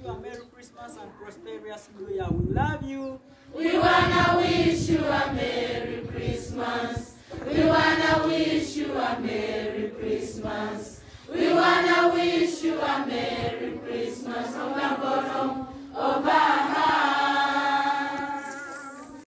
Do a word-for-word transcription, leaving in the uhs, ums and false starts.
you a Merry Christmas and prosperous New Year. We love you. We wanna wish you a Merry Christmas. We wanna wish you a Merry